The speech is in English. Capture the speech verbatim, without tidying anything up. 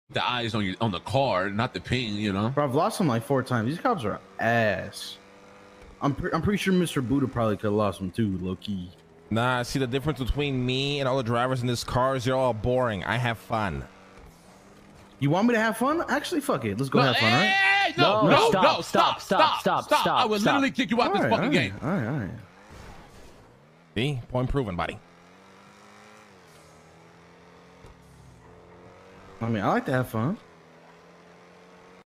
The eyes on you on the car, not the ping, you know. Bro, I've lost him like four times. These cops are ass. I'm pre I'm pretty sure Mister Buddha probably could have lost him too, low key. Nah, see the difference between me and all the drivers in this car is they're all boring. I have fun. You want me to have fun? Actually, fuck it. Let's go no, have fun, hey, right? Hey, no, no, no, stop, no, stop, stop, stop, stop, stop. I would stop. literally kick you out All this right, fucking all game. right, all right, all right. See, point proven, buddy. I mean, I like to have fun.